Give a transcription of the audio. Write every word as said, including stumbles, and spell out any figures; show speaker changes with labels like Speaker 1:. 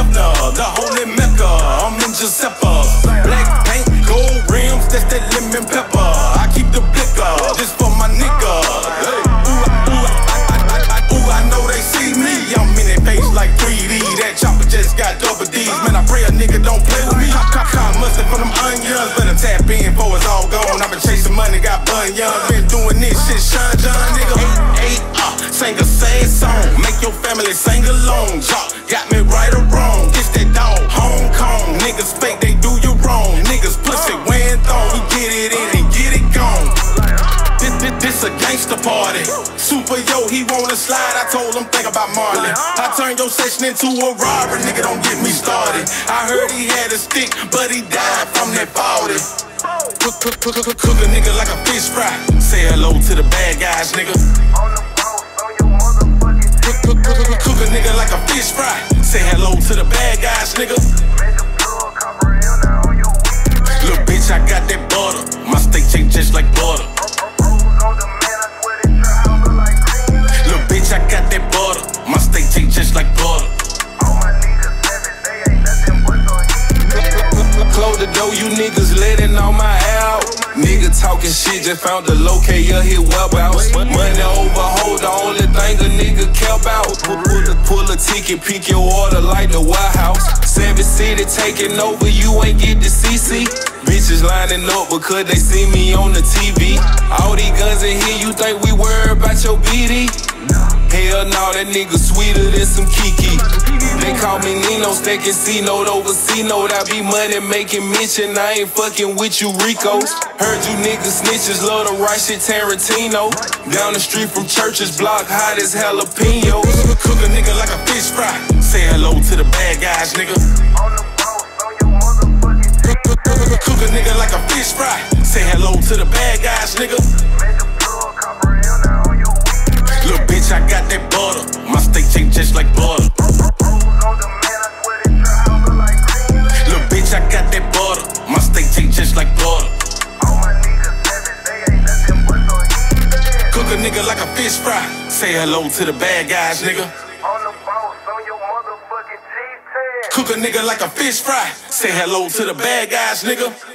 Speaker 1: Hefner, the holy Mecca. I'm in Giuseppe. Black paint, gold rims, that's that lemon pepper. I keep the blicker, just for my nigga. Hey. Ooh, ooh, I, I, I, I, ooh, I know they see me. I'm in that face like three D. That chopper just got double D's. Man, I pray a nigga don't play with me. Cop, cop, cop mustard from them onions. Better tap in before it's all gone. I've been chasing money, got bunions. Been doing this shit, Sean John, nigga. Eight, eight, uh, sing a sad song. Make your family sing along. Jock, got me right or wrong. It's that dog, Hong Kong. Niggas fake, they do you wrong. Niggas pussy, wearing thong. We get it in and get it gone. This, this, this a gangster party. Super yo, he wanna slide. I told him think about Marley. I turned your session into a robber. Nigga, don't get me started. I heard he had a stick, but he died from that forty. Cook, cook, cook, cook, cook a nigga like a fish fry. Say hello to the bad guys, nigga. Cook, cook, cook, cook, cook a nigga like a fish fry. Say hello to the bad guys, nigga. Look, bitch, I got that butter. My steak taste just like butter. Look, bitch, I got that butter. My steak taste just like butter. Close the door, you niggas letting all my out. Nigga talking shit, just found the locator, hit web outs. Money over hold, the only thing a nigga care about. Pull, pull, a, pull a ticket, pick your order like the White House. Seven City taking over, you ain't get the C C. Bitches lining up because they see me on the T V. All these guns in here, you think we worry about your B D? Hell no, that nigga sweeter than some Kiki. They call me Nino, stacking C-note over C-note. I be money making mention, I ain't fucking with you Ricos. Heard you niggas snitches, love to write shit Tarantino. Down the street from Church's block, hot as jalapenos. Cook a nigga like a fish fry. Say hello to the bad guys, nigga. Cook a nigga like a fish fry. Say hello to the bad guys, nigga. Look, bitch, I got that butter. My steak taste just like butter. Look, bitch, I got that butter. My steak taste just like butter. Cook a nigga like a fish fry. Say hello to the bad guys, nigga. Cook a nigga like a fish fry. Say hello to the bad guys, nigga.